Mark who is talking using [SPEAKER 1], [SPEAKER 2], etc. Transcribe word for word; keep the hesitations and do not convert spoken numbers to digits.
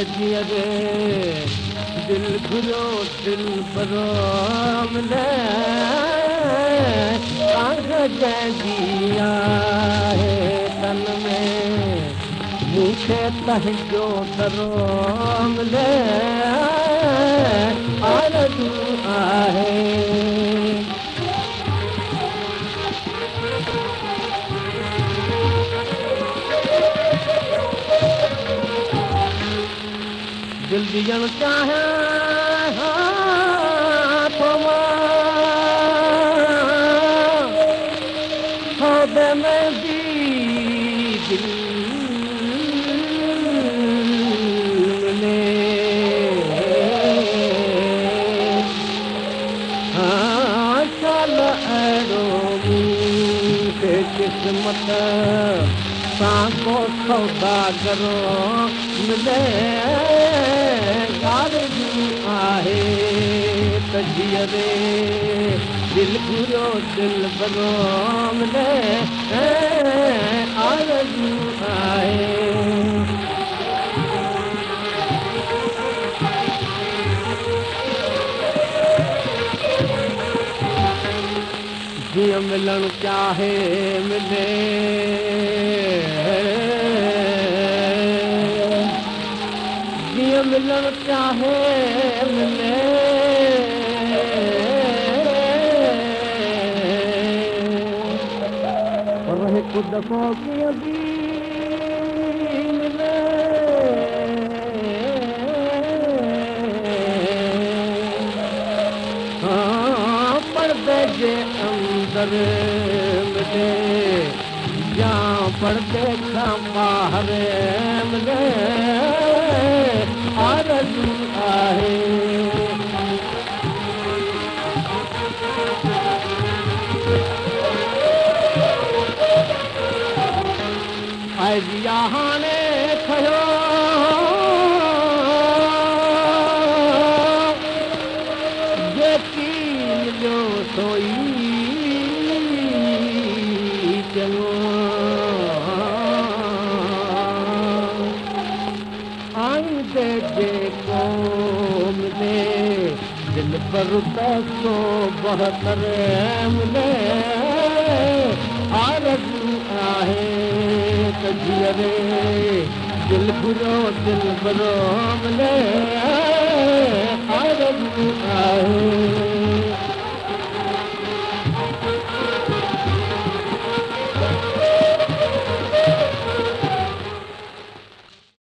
[SPEAKER 1] तजियरे दिल घुरो दिल बरो मिले आग जंहिंजी आहे तन में मूंखे तंहिंजो दरो मिले आरज़ू आहे दिल ॾियणु चाहियां थो सौदे में बि दिल मिले हाँ चल अहिड़ो मूंखे क़िस्मत सां को सौदागरो मिले आरज़ू आहे तजियरे दिल घुरो दिल बरो मिले आरज़ू आहे जीअं मिलणु चाहे मिले जीअं मिलणु चाहे मिले पर हिकु दफ़ो कीअं बि मिले हाँ पर्दे जे अंदर मिले या पर्दे खां ॿाहिरि मिले आरज़ू आहे ऐं हाणे खयो जेकी मिलियो सोई चङो आईंदे जेको मिले दिल पर सौ बहतर मिले आरज़ू आहे तजियरे दिल घुरो दिल बरो मिले आरज़ू आहे